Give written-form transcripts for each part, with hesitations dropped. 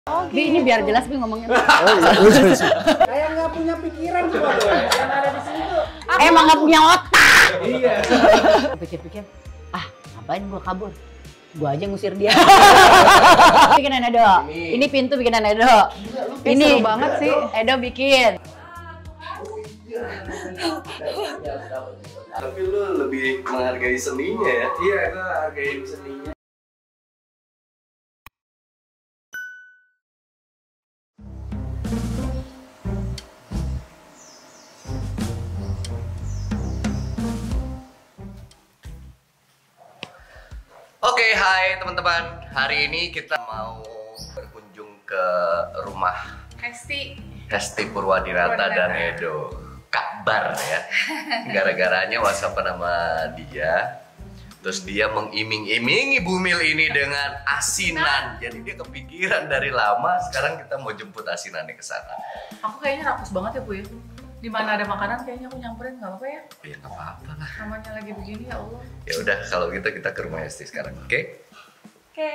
Oh, Bi, ini biar jelas Bi ngomongnya. Oh iya. Kayak nggak punya pikiran cuma yang ada di sini tuh. Emang nggak punya otak. Iya. Pikir-pikir, ngapain gua kabur? Gua aja ngusir dia. Bikinan Edo. Ini pintu bikinan Edo. Ini seru banget sih. Edo bikin. Tapi lu lebih menghargai seninya ya? Iya, gue hargain seninya. Oke, hai teman-teman. Hari ini kita mau berkunjung ke rumah Hesti Purwadinata dan Edo. Kabar ya. Gara-garanya WhatsApp nama dia. Terus dia mengiming-imingi Bumil ini dengan asinan. Jadi dia kepikiran dari lama. Sekarang kita mau jemput asinannya ke sana. Aku kayaknya rakus banget ya Bu ya. Di mana ada makanan kayaknya aku nyamperin, nggak apa-apa ya? Ya nggak apa-apa lah. Namanya lagi begini ya Allah. Ya udah, kalau gitu kita ke rumah Hesti sekarang, oke? Oke.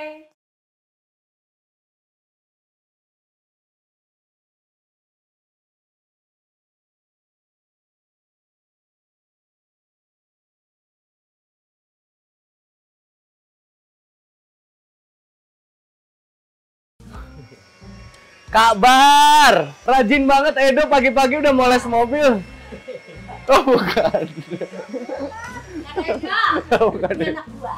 Kabar, rajin banget Edo pagi-pagi udah moles mobil. Oh bukan. Edo. Bukan. Ini anak gua.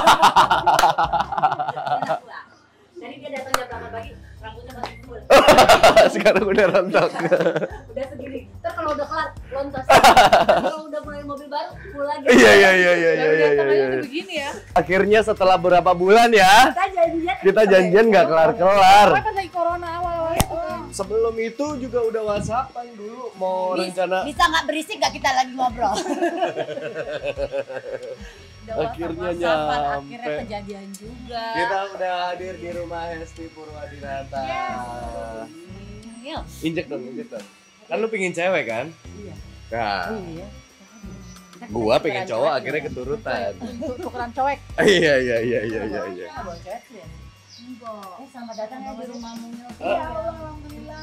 Jadi dia datang jam 8 pagi, rambutnya masih full. Sekarang udah rontok. Udah segini. Ntar kalau udah kelar, lontos. Kalau udah mulai mobil baru, full lagi. Iya. Baru datang aja udah begini ya. Akhirnya setelah beberapa bulan ya, kita janjian nggak kelar-kelar. Apa pas lagi corona awal-awal itu kan? Sebelum itu juga udah WhatsAppan dulu mau rencana. Bisa nggak berisik nggak kita lagi ngobrol? Akhirnya Akhirnya nyampe. kejadian juga. Kita udah hadir di rumah Hesti Purwadinata. Yuk. Injek dong. Kan lu pingin cewek kan? Iya. Nah, Iya. gua pengen cowok akhirnya keturutan. Tukeran cowek. Iya. Bawa cewek sih ya? Enggak. Selamat datang ya di rumahmu. Iya, alhamdulillah.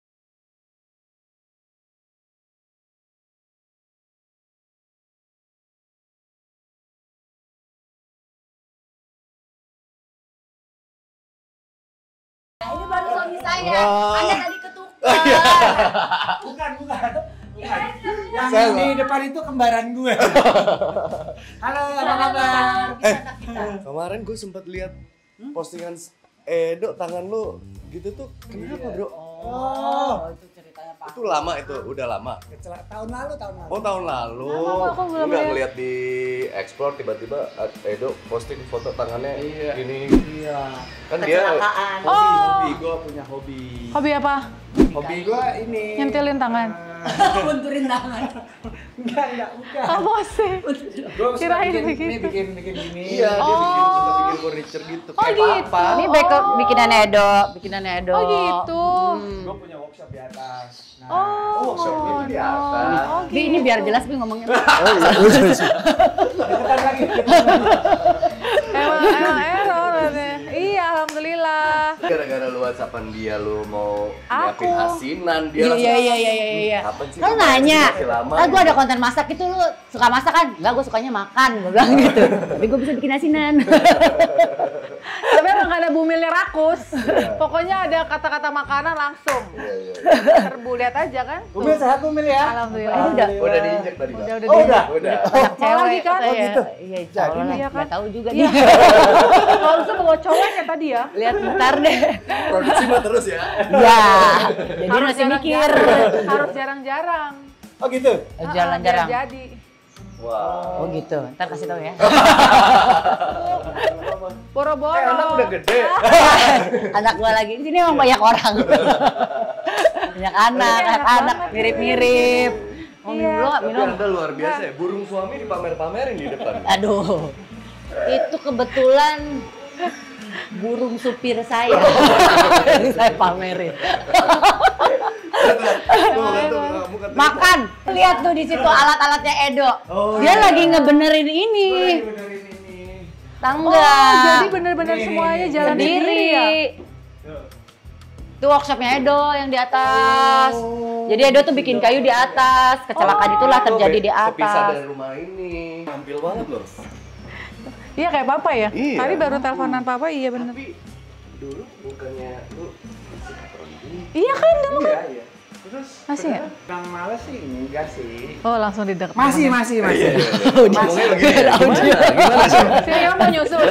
Nah, ini baru suami saya. Wah. Anda tadi ketukar. Bukan. Yang Saya di depan itu kembaran gue. Halo, apa kabar? Kita. Kemarin gue sempat lihat postingan Edo, tangan lu gitu tuh kenapa bro? Oh, itu ceritanya Pak. Itu lama itu, udah lama. Tahun lalu. Oh tahun lalu. Kenapa aku belum Enggak lihat? ngeliat di explore tiba-tiba Edo posting foto tangannya ini. Iya. Kan dia Kecelakaan. Hobi, gue punya hobi. Hobi apa? Hobi gue ini. Nyentilin tangan. Bunturin tangan. Enggak, bukan. Apa sih? Gue suka Kirain bikin begitu. gini. Iya, dia suka bikin furniture gitu. Oh, gitu. papa. Ini bikinan Edo. Oh gitu. Gue punya workshop di atas. Nah, Oh, workshopnya itu di atas. Oh, Bi, ini biar jelas Bi ngomongnya. Oh iya. deketan lagi. Emang error deh. Iya, alhamdulillah. Gara-gara lu WhatsAppan dia lu mau nyiapin Aku. asinan dia Iya. Kapan sih? Lu nanya, Masih lama. gue ada konten masak itu lu suka masak kan? Enggak, gue sukanya makan, gue bilang gitu. Tapi gue bisa bikin asinan. Tapi emang gak ada bumilnya rakus. Pokoknya ada kata-kata makanan langsung. Iya. Serbu, lihat aja kan. Tuh. Bumil sehat Bumil ya. Alhamdulillah. Udah diinjek tadi, Bang. Udah Oh, diinjek. Udah. Anak Mau lagi kan? katanya. Oh, gitu? Iya, insya Allah lah. Iya kan? Nggak tahu juga Iya. dia. Kalau usah bawa cowok ya tadi ya. Lihat ntar deh. Produksi mah terus ya. Ya, jadi Harus masih mikir. jarang-jarang. Harus jarang-jarang. Oh gitu. Jalan-jarang. Biar jadi. Wow. Oh gitu, ntar kasih tahu ya. Boro-boro. Anak udah gede. Anak gua lagi di sini emang banyak orang. Banyak anak, Enak anak banget. mirip-mirip. Mau minum dulu nggak Tapi minum? Anda luar biasa ya, burung suami dipamer-pamerin di depan. Aduh, itu kebetulan burung supir saya. Yang saya pamerin. Makan, lihat tuh di situ alat-alatnya Edo. Dia lagi ngebenerin ini. Tangga. Oh, jadi bener-bener Nih, semuanya nih, jalan sendiri ya? Itu workshopnya Edo yang di atas. Jadi Edo tuh bikin kayu di atas. Kecelakaan itulah terjadi di Kepisah atas. dari rumah ini. Tampil banget loh. Iya kayak papa ya. Iya. Tadi baru teleponan papa, iya bener. Tapi dulu bukannya lu masih perempuan. Iya kan dulu kan. Iya. Terus Masih ya? Bang males sih enggak sih. Oh langsung didekat. Masih. Ngomongnya begini. Gimana sih? Sini kamu mau nyusul.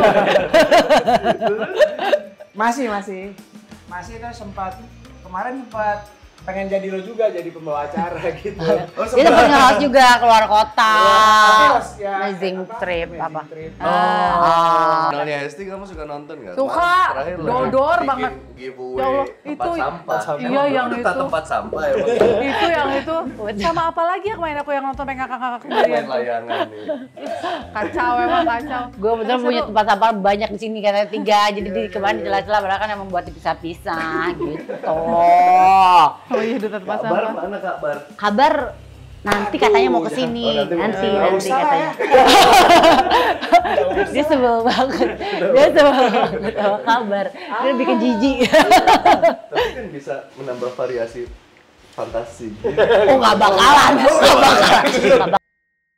Masih itu kemarin sempat pengen jadi lo juga, jadi pembawa acara gitu. Oh, Dia sempat nge-host juga keluar kota. Ya, Amazing trip amazing apa? trip. Channelnya Hesti kamu suka nonton nggak? Suka. Kemarin terakhir lo Dodor bikin banget. giveaway Ya Allah, tempat itu- sampah. iya, Emang yang lu duta itu. tempat sampah ya? Itu yang itu. Sama apa lagi ya kemarin aku yang nonton pengen kakak-kakak sendirian. Main layangan nih. Kacau emang kacau. Gue bener punya tempat sampah banyak di sini katanya 3. Jadi di kemarin jelas-jelas padahal kan emang buat dipisah-pisah gitu. Oh iya duta tempat Kabar sampah. mana kabar? Kabar nanti katanya mau kesini. Oh, nanti mau Nanti kesini. katanya. Dia sebel banget. Dia sebel banget sama kabar. Dia bikin jijik. Tapi kan bisa menambah variasi fantasi. Oh nggak bakalan. Nggak bakalan. Nggak bakalan.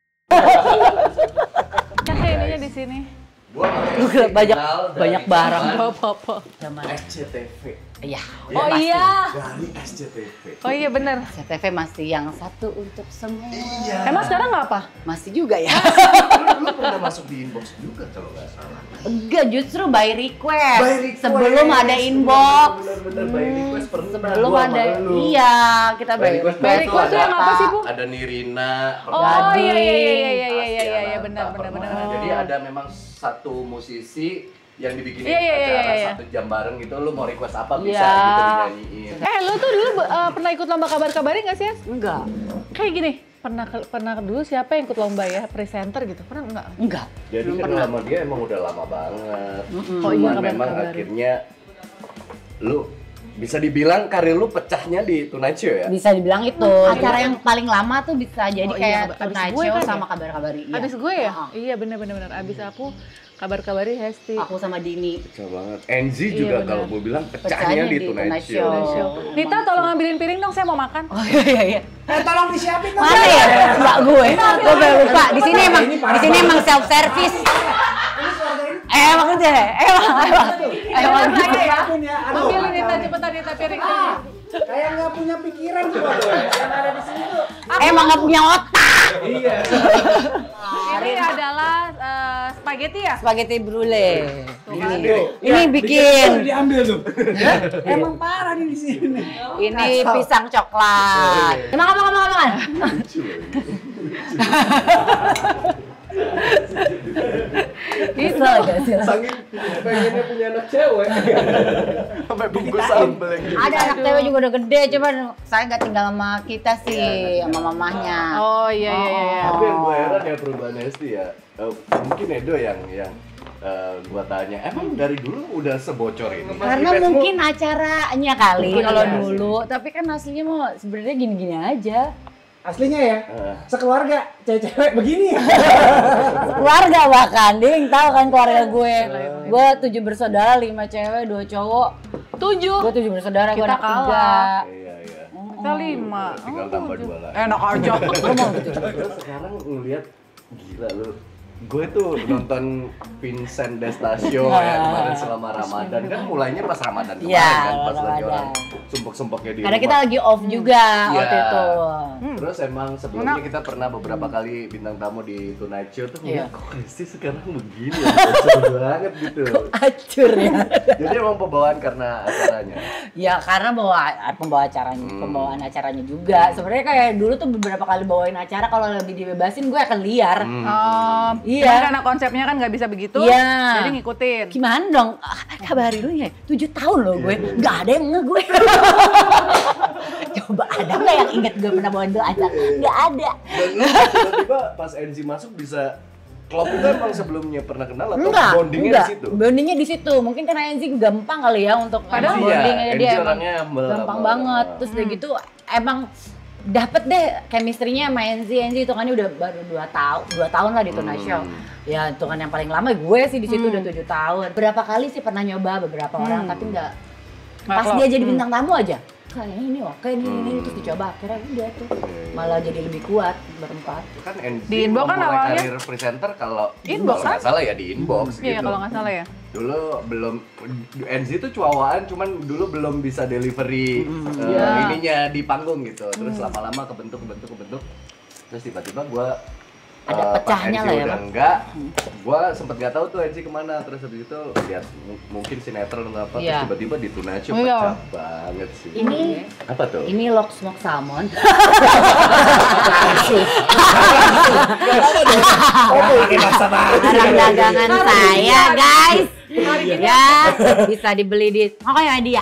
Kan kayak ininya di sini. Gua Udah banyak barang. Apa-apa. Zaman. SCTV. Iya. Oh iya. Dari SCTV. Oh iya bener. CTV masih yang satu untuk semua. Iya. Emang sekarang nggak apa? Masih juga ya? Lu pernah masuk di inbox juga kalau nggak salah. Enggak, justru by request. By request. Sebelum ada inbox. Bener-bener by request pernah. Sebelum gua ada, sama lu. iya kita By request By request tuh yang apa sih, Bu? Ada Nirina. Oh Gading. iya benar Pernah. benar. Jadi ada memang satu musisi yang dibikin Iya, iya, acara iya. 1 jam bareng gitu, lu mau request apa bisa Iya. gitu dinyanyiin. Lu tuh dulu pernah ikut lomba kabar-kabarin nggak sih, As? Enggak. Kayak gini, pernah dulu siapa yang ikut lomba ya, presenter gitu? Pernah enggak? Enggak. Jadi Belum kan pernah. sama dia emang udah lama banget. Oh iya, Cuman memang kabar-kabarin. akhirnya lu bisa dibilang karir lu pecahnya di Tonight Show ya? Bisa dibilang itu. Acara yang paling lama tuh bisa jadi Oh iya, kayak abis Tonight gue Show kan sama ya? kabar-kabari. Iya. Abis gue ya? Heeh. Iya benar. Abis aku kabar-kabari Hesti. Aku sama Dini. Pecah banget. Enzi Iya, juga benar. kalau gue bilang Pecahnya pecahnya di di Tonight Tonight Show. Show. Nita tolong ambilin piring dong, saya mau makan. Oh iya. Tolong disiapin dong. Mana ya? Mbak gue. Gue baru lupa. Di sini emang self service. Emang gitu ya? Emang gitu. Siapin ya. Aduh. Ambilin Nita cepetan Nita piring. Kayak nggak punya pikiran coba tuh. Yang ada di sini tuh. Emang nggak punya otak. Iya. Ini adalah spaghetti ya? Spaghetti brulee. Ini bikin. Diambil tuh. Emang parah nih di sini. Ini pisang coklat. Makan. Lucu loh ini. Kesel gak sih? Saking pengennya punya anak cewek. Sampai bungkus sambel yang gitu. Ada anak cewek juga udah gede, cuman saya nggak tinggal sama kita sih, sama mamahnya. Oh iya. Tapi yang gue heran ya perubahan Hesti ya. Mungkin Edo yang gua tanya, emang dari dulu udah sebocor ini? Karena mungkin acaranya kali Mungkin kalau iya sih. dulu, tapi kan aslinya mau sebenarnya gini-gini aja. Aslinya ya, sekeluarga cewek-cewek begini ya. Keluarga bahkan, dia yang tahu kan keluarga gue. Gue 7 bersaudara, 5 cewek, 2 cowok. 7. Gue 7 bersaudara, gue Kita anak 3. kalah. Iya. Kita 5. Tinggal tambah 2 lagi. Enak aja. Terus sekarang ngeliat, gila lu. Gue tuh nonton Vincent Destasio ya kemarin selama Ramadan. Kan mulainya pas Ramadan kemarin Iya, kan. Pas lagi Ramadan. orang sumpek-sumpeknya di Karena rumah. kita lagi off juga Iya. waktu itu. Terus emang sebelumnya kita pernah beberapa kali bintang tamu di Tonight Show tuh Iya. ngeliat kok Hesti sekarang begini ya, kacau banget gitu. Acur ya. Jadi emang pembawaan karena acaranya. Ya karena pembawaan acaranya juga. Sebenarnya kayak dulu tuh beberapa kali bawain acara kalau lebih dibebasin gue akan liar. Iya. Cuman karena konsepnya kan nggak bisa begitu. Iya. Jadi ngikutin. Gimana dong? Kabari lu ya, 7 tahun loh gue. Nggak ada yang nge gue. Coba ada nggak yang inget gue pernah bawain tuh acara? Nggak ada. Dan lu tiba-tiba pas Enzi masuk bisa klop itu emang sebelumnya pernah kenal atau Enggak, bondingnya enggak. di situ? Bondingnya di situ. Mungkin karena Enzi gampang kali ya untuk Padahal bondingnya iya, dia Enzi emang orangnya gampang banget. Terus udah gitu emang dapet deh chemistry-nya sama Enzi itu kan udah baru 2 tahun lah di Tonight Show. Ya itu kan yang paling lama gue sih di situ udah 7 tahun. Berapa kali sih pernah nyoba beberapa orang tapi Pas klop. dia jadi bintang tamu aja, kayaknya ini oke ini terus dicoba akhirnya udah tuh malah jadi lebih kuat berempat. Kan NZ Di Inbox kan memulai awalnya- karir presenter kalau Inbox kalau nggak kan? salah ya di Inbox Iya gitu. kalau nggak salah ya. Dulu belum NZ itu cuawaan, cuman dulu belum bisa delivery Iya. ininya di panggung gitu. Terus lama-lama kebentuk. Terus tiba-tiba gue Ada pecahnya lah ya, udah Bang. enggak, gue sempet nggak tahu tuh NZ kemana. Terus habis itu lihat mungkin sinetron atau apa, Iya. terus tiba-tiba di Tuna Show Iya. pecah banget sih. Ini Apa tuh? ini Lock Smoke Salmon. Barang dagangan saya, guys. Ya, bisa dibeli di pokoknya dia.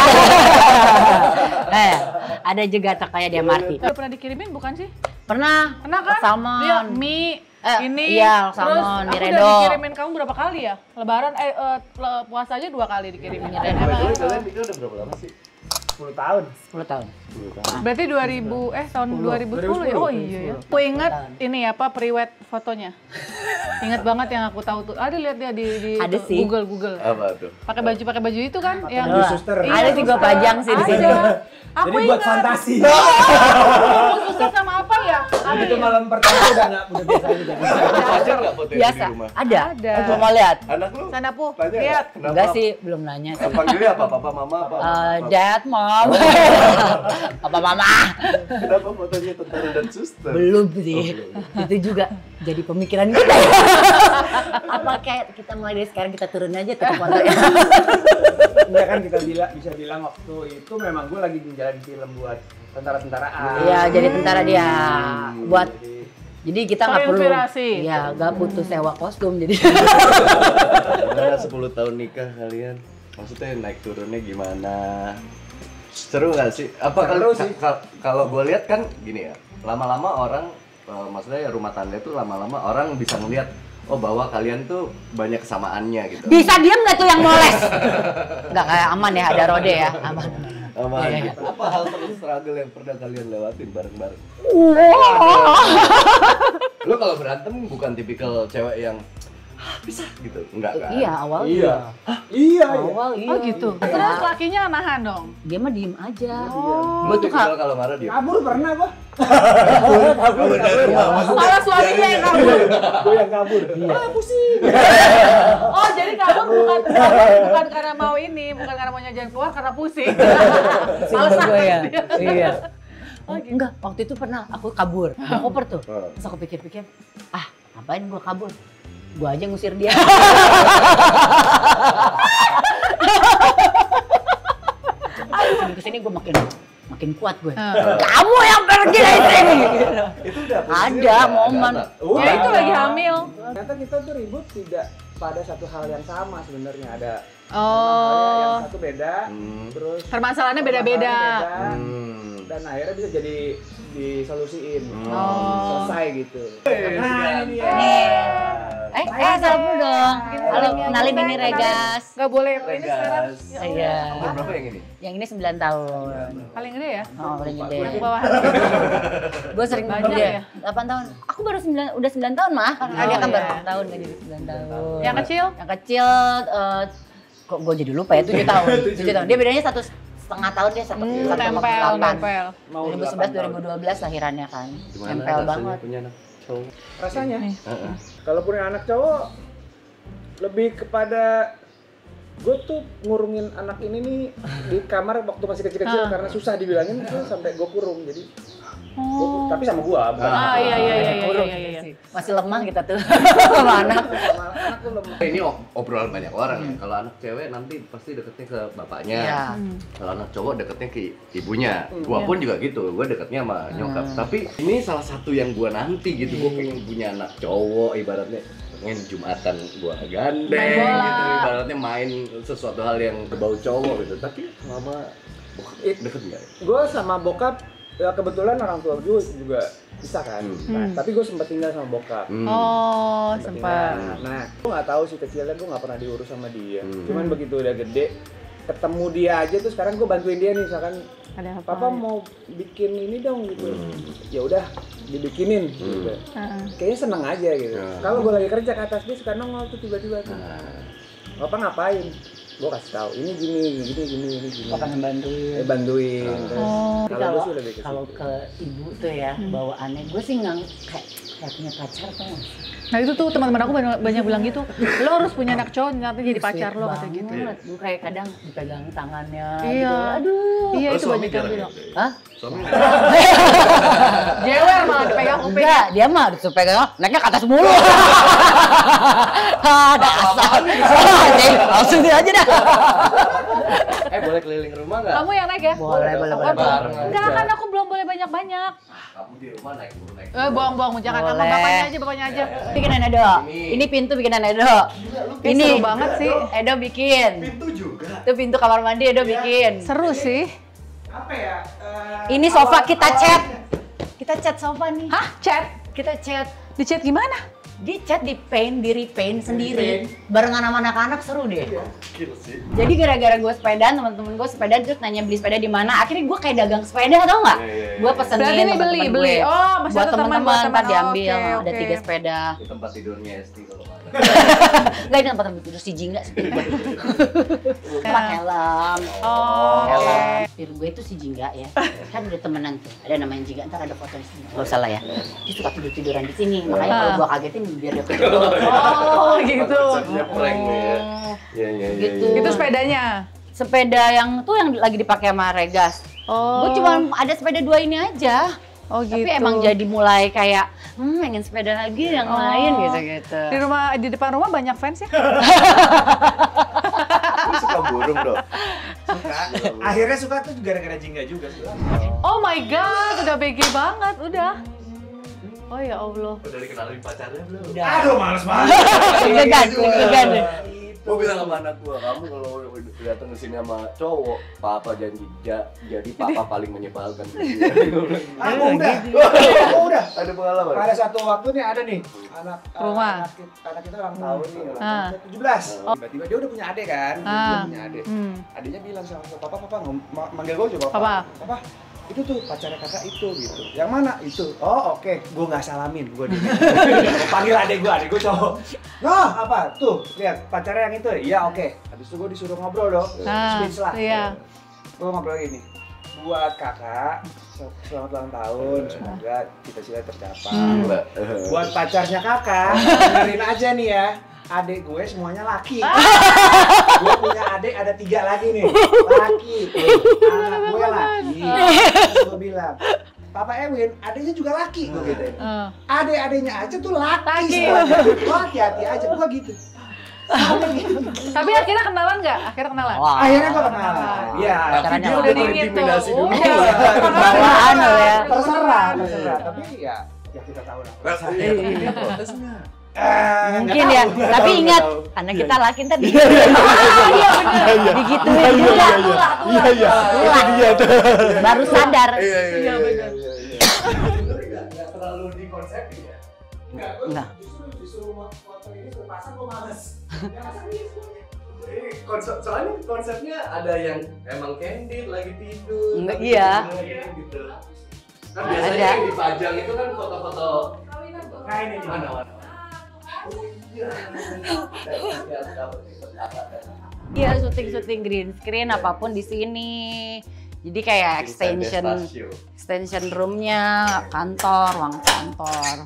Ada juga Tokaya dia Marti. Udah pernah dikirimin bukan sih? Pernah? Pernah kan? Salmon. Iya, mie. Ini iya, terus salmon, aku mie udah redo. dikirimin kamu berapa kali ya? Lebaran puasa aja 2 kali dikirimin. Mie redo. By the way, kalian bikin udah berapa lama sih? 10 tahun. 10 tahun. Berarti 2000 tahun 2010 ya? Oh iya ya. Aku ingat ini apa pre-wed fotonya. Ingat banget yang aku tahu tuh. Ada lihat dia di Ada itu, sih. Google. Apa tuh? Pakai baju itu kan yang baju suster. Iya, Ada sih gua suster. pajang sih di sini. Ada. Aku Jadi buat ingat. fantasi. Suster sama apa ya? Ada Itu ya? malam pertama udah biasa aja. Wajar nggak foto Biasa. di rumah? Ada. Ada. Gua mau lihat. Anak lu? Sana pu, Tanya lihat. nggak? Enggak sih, belum nanya sih. Panggilnya apa? Papa, mama, apa? Dad, mom. Papa, mama. Kenapa fotonya tentara dan suster? Belum sih. Itu juga jadi pemikiran kita ya. Apa kayak kita mulai dari sekarang kita turun aja tuh fotonya. Enggak kan kita bisa bilang waktu itu memang gue lagi menjalani film buat tentara-tentaraan. Iya, jadi tentara dia. Buat jadi kita nggak perlu. Terinspirasi. Iya, nggak butuh sewa kostum jadi. Gimana 10 tahun nikah kalian? Maksudnya naik turunnya gimana? Seru nggak sih? Apa Seru kalau sih. kalau gue lihat kan gini ya, lama-lama orang, maksudnya rumah tangga itu lama-lama orang bisa ngeliat, oh bahwa kalian tuh banyak kesamaannya gitu. Bisa diem nggak tuh yang moles? Nggak kayak aman ya, ada Rode ya, aman. Sama Iya, iya. gitu. Apa hal paling struggle yang pernah kalian lewatin bareng-bareng? Lu kalau berantem bukan tipikal cewek yang bisa gitu, enggak kan? Iya, awal Iya. Iya. Awal iya. Oh gitu. Iya. Terus lakinya nahan dong. Dia mah diem aja. Lu Gua tuh tipikal kalau marah dia. Kabur pernah gua. Malah suaminya yang kabur. Gue yang kabur. Ah, pusing. Oh jadi kabur bukan karena mau ini, bukan karena mau jalan keluar, karena pusing. Males gue ya. dia. Iya. Oh, gitu. Enggak, waktu itu pernah aku kabur. Bawa koper tuh. Terus aku pikir-pikir, ngapain gua kabur? Gua aja ngusir dia. Kesini gua makin kuat gue. Kamu yang pergi dari sini. Itu udah Ada momen. Ya itu lagi hamil. Ternyata kita tuh ribut tidak pada satu hal yang sama sebenarnya. Ada Oh. yang satu beda, terus Permasalahannya beda-beda. permasalahannya dan akhirnya bisa jadi disolusiin. Oh. Selesai gitu. Nah, ini Salam dulu dong. Halo, kenalin ini Regas. Gak boleh ini sekarang. Iya. Umur berapa yang ini? Yang ini 9 tahun. Paling gede ya? Oh, paling gede. Yang bawah. Gue sering Banyak dia. ya? 8 tahun. Aku baru 9, udah 9 tahun mah. Dia kan iya. baru 6 tahun, gak jadi 9 tahun. Yang kecil? Yang kecil, kok gue jadi lupa ya, 7 tahun. 7 tahun. Dia bedanya 1,5 tahun dia, 1,8. Nempel. 2011, 2012 lahirannya kan. Gimana Nempel rasanya banget. punya anak cowok? rasanya. Heeh. Kalau punya anak cowok lebih kepada gue tuh ngurungin anak ini nih di kamar waktu masih kecil-kecil karena susah dibilangin tuh sampai gue kurung jadi tapi sama gue bukan Iya. Masih lemah kita tuh sama anak. sama anak tuh lemah. Ini obrolan banyak orang ya. Kalau anak cewek nanti pasti deketnya ke bapaknya. Iya. Kalau anak cowok deketnya ke ibunya. Gua pun juga gitu. Gua deketnya sama nyokap. Tapi ini salah satu yang gua nanti gitu. Gua pengen punya anak cowok ibaratnya pengen Jumatan gua gandeng Main bola. gitu. Ibaratnya main sesuatu hal yang berbau cowok gitu. Tapi selama bokap deket nggak ya? Gue sama bokap ya kebetulan orang tua gue juga bisa kan. Nah, tapi gue sempat tinggal sama bokap. Oh, Sempet sempat. tinggal. Nah, gue nggak tahu sih kecilnya gue nggak pernah diurus sama dia. Cuman begitu udah gede, ketemu dia aja tuh sekarang gue bantuin dia nih, misalkan Ada apa? papa mau bikin ini dong gitu. Ya udah dibikinin gitu. Kayaknya seneng aja gitu. Kalau gue lagi kerja ke atas dia suka nongol tuh tiba-tiba tuh. Papa ngapain? gue kasih tahu ini gini. Kok pengen bantuin. Bantuin. Tapi Kalau gue sih lebih ke kalau situ. ke ibu tuh ya bawaannya, gue sih nggak kayak punya pacar tuh. Nah itu tuh teman-teman aku banyak bilang gitu, lo harus punya anak cowok nanti jadi pacar lo katanya gitu. Gue kayak kadang dipegang tangannya. Iya. Gitu. Aduh. Iya Lo itu suami banyak yang jarang bilang. ya? Hah? Suami Jewer malah dipegang kuping. Enggak, dia mah disuruh pegang, naiknya ke atas mulu. Dasar. Langsung dia aja dah. boleh keliling rumah nggak? Kamu yang naik ya? Boleh. Enggak kan aku belum boleh banyak-banyak. Kamu di rumah naik dulu naik. Bohong-bohong jangan sama Boleh. bapaknya aja. Bikinan Edo. Ini pintu bikinan Edo. Ini seru banget sih. Edo bikin. Pintu juga. Itu pintu kamar mandi Edo bikin. Seru sih. Apa ya? Ini sofa kita cat. Kita cat sofa nih. Hah? Chat? Kita cat. Di chat gimana? Di cat, di paint, di repaint sendiri. Barengan sama anak-anak seru deh. Gokil sih. Jadi gara-gara gue sepedaan, teman-teman gue sepedaan terus nanya beli sepeda di mana. Akhirnya gue kayak dagang sepeda, tau nggak? Gue pesenin Berarti ini teman-teman beli. gue. Oh, maksudnya buat teman-teman teman. ntar diambil. Oke, Ada oke. 3 sepeda. Di tempat tidurnya Esti kalau mana. Enggak, ini tempat tidur si Jingga seperti gue. Tempat helm. Oh, oke. Biar gue itu si Jingga ya. Kan udah temenan tuh. Ada namanya Jingga, ntar ada fotonya sini. Gak usah lah ya. Dia suka tidur-tiduran di sini. Makanya kalau gue kagetin biar dia tidur. Oh, gitu. Konsepnya prank nih ya. Iya. Gitu. Itu sepedanya. Sepeda yang tuh yang lagi dipakai sama Regas. Oh. Gue cuma ada sepeda 2 ini aja. Oh gitu. Tapi emang jadi mulai kayak pengen sepeda lagi yang lain gitu-gitu. Di depan rumah banyak fans ya? Lu suka burung dong. Akhirnya suka tuh gara-gara Jingga juga sih. Oh my god, udah BG banget, udah. Oh ya Allah. Udah dikenalin pacarnya belum? Aduh, males banget. Deg-degan. Gue bilang sama anak gue, kamu kalau datang ke sini sama cowok, papa janji jadi papa paling menyebalkan. Aku udah. Ada pengalaman. Pada satu waktu nih ada nih anak Rumah. anak kita ulang tahun nih, ulang Ah. tahun 17. Tiba-tiba dia udah punya adik kan, dia punya adik. Adiknya bilang sama papa, manggil gue coba papa. Itu tuh pacarnya kakak itu gitu. Yang mana itu? Oh oke, gue nggak salamin, gue di panggil adik gue cowok. Noh apa? Tuh lihat pacarnya yang itu. Iya oke. Habis itu gue disuruh ngobrol dong. Speech lah. Iya. Gue ngobrol gini. Buat kakak, selamat ulang tahun. Semoga cita-cita tercapai. Buat pacarnya kakak, dengerin aja nih ya. Adik gue semuanya laki. Gue punya adik ada 3 lagi nih. Laki. Anak gue laki. Terus gue bilang, Papa Ewin, adiknya juga laki. Gue gitu. Adik-adiknya aja tuh laki. Lo hati-hati aja. Gue gitu. Tapi akhirnya kenalan nggak? Akhirnya kenalan? Wah. Akhirnya gue kenalan. Iya. Caranya Udah dingin tuh. dulu. Bawaan lo ya. Terserah. Tapi ya kita tahu lah. Ini protesnya. Mungkin ya, tapi ingat karena kita laki ntar digituin juga. Iya tuh. Baru sadar. Iya benar. Enggak terlalu dikonsepin ya. Enggak. Justru foto ini pasang gue males. Soalnya konsepnya ada yang emang candid lagi tidur. Enggak, tapi iya. Gitu. Kan biasanya Ada. yang dipajang itu kan foto-foto. Nah ini Mana? Iya, syuting green screen apapun di sini. Jadi kayak extension roomnya kantor, ruang kantor.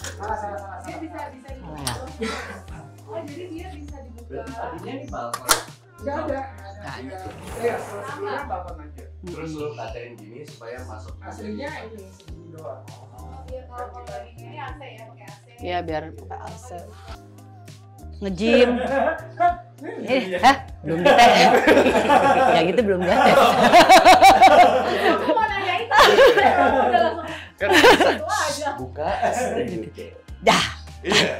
Tadinya di balkon. nggak ada. Iya, sebenarnya balkon aja. Terus lu katain gini supaya masuk Aslinya ini segini doang. Iya, biar pakai AC. Nge-gym. Hah? Belum dites. Ya gitu belum dites. Kan bisa buka gitu. Dah. Iya.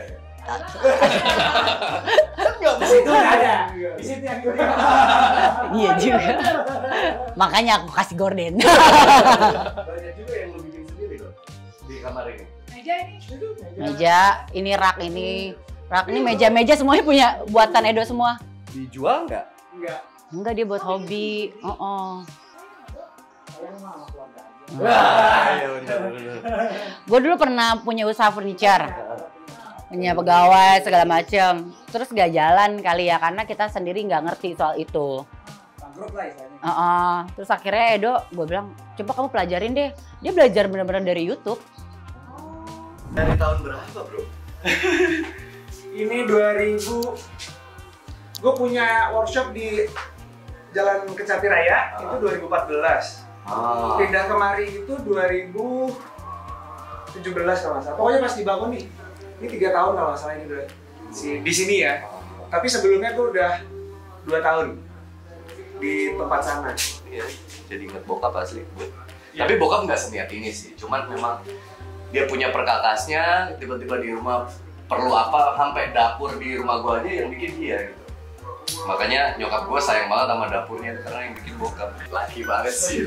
Di situ nggak ada. Di situ yang gue. Iya juga. Makanya aku kasih gorden. Banyak juga yang lu bikin sendiri loh di kamar ini. Meja, ini rak ini. Rak ini meja-meja semuanya punya buatan Edo semua. Dijual nggak? Enggak. Enggak, dia buat hobi. Wah, iya benar. Gue dulu pernah punya usaha furniture. punya pegawai segala macem. Terus gak jalan kali ya karena kita sendiri nggak ngerti soal itu. Bangkrut lah istilahnya. Terus akhirnya Edo, gue bilang coba kamu pelajarin deh. Dia belajar benar-benar dari YouTube. Dari tahun berapa bro? Ini 2000. Gue punya workshop di Jalan Kecapi Raya itu 2014. Pindah kemari itu 2017 kalau nggak salah. Pokoknya pas dibangun nih. Ini 3 tahun kalau nggak salah ini udah di sini ya. Tapi sebelumnya gue udah 2 tahun di tempat sana. Iya, jadi inget bokap asli. Tapi bokap nggak seniat ini sih. Cuman memang dia punya perkakasnya. Tiba-tiba di rumah perlu apa sampai dapur di rumah gue aja yang bikin dia gitu. Makanya nyokap gue sayang banget sama dapurnya karena yang bikin bokap. Laki banget sih.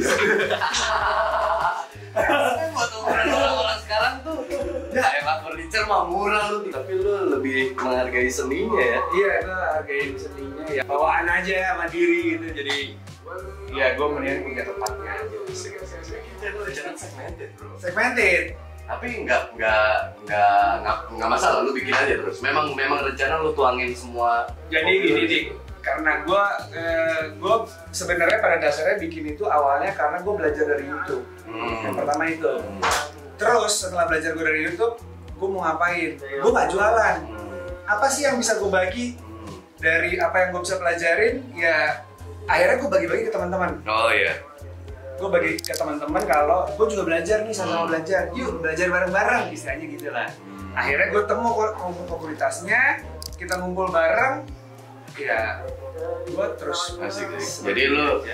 Buat orang sekarang tuh, ya emang furniture mah murah lu, tapi lu lebih menghargai seninya ya. Iya, gue hargain seninya ya. Bawaan aja sama diri gitu. Jadi ya gue mendingan punya tempatnya aja. Kita lu jangan segmented bro. Segmented. Tapi nggak masalah, lu bikin aja terus. Memang rencana lu tuangin semua. Jadi gini nih, karena gue sebenarnya pada dasarnya bikin itu awalnya karena gue belajar dari YouTube. Yang pertama itu. Terus setelah belajar gue dari YouTube, gue mau ngapain? Gue nggak jualan. Apa sih yang bisa gue bagi dari apa yang gue bisa pelajarin? Ya akhirnya gue bagi-bagi ke teman-teman. Oh iya. Gue bagi ke teman-teman kalau gue juga belajar nih, sama-sama belajar. Yuk belajar bareng-bareng, istilahnya gitu lah. Akhirnya gue temu komunitasnya, kita ngumpul bareng. Ya, gue terus asik. Jadi lu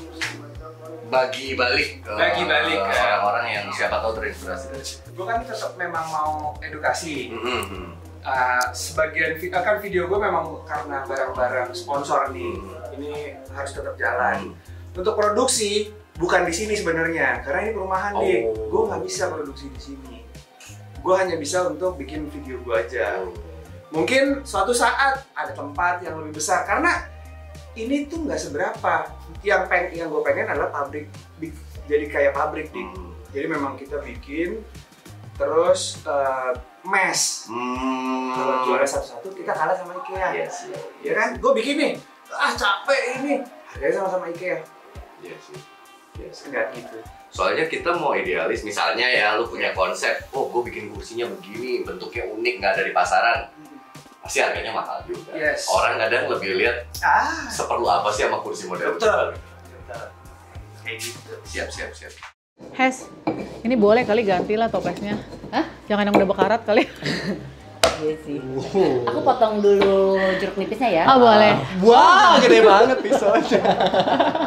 bagi balik ke orang-orang yang siapa tahu terinspirasi dari situ. Gue kan tetap memang mau edukasi. Sebagian kan video gue memang karena barang-barang sponsor nih, ini harus tetap jalan. Untuk produksi bukan di sini sebenarnya, karena ini perumahan nih. Gue nggak bisa produksi di sini. Gue hanya bisa untuk bikin video gue aja. Mungkin suatu saat ada tempat yang lebih besar, karena ini tuh nggak seberapa. Yang gue pengen adalah pabrik, jadi kayak pabrik nih. Jadi memang kita bikin, terus mes. Kalau juara satu-satu kita kalah sama IKEA. Yes. Ya kan? Gue bikin nih, capek ini, harganya sama-sama IKEA. Yes. Enggak gitu. Soalnya kita mau idealis, misalnya ya lu punya konsep, gue bikin kursinya begini, bentuknya unik, nggak ada di pasaran. Pasti harganya mahal juga. Yes. Orang kadang lebih lihat seperlu apa sih sama kursi model. Betul. Kayak gitu. Siap. Hes, ini boleh kali gantilah topesnya. Hah? Jangan yang udah bekarat kali. Iya sih. Aku potong dulu jeruk nipisnya ya. Oh boleh. Wah, gede banget pisaunya.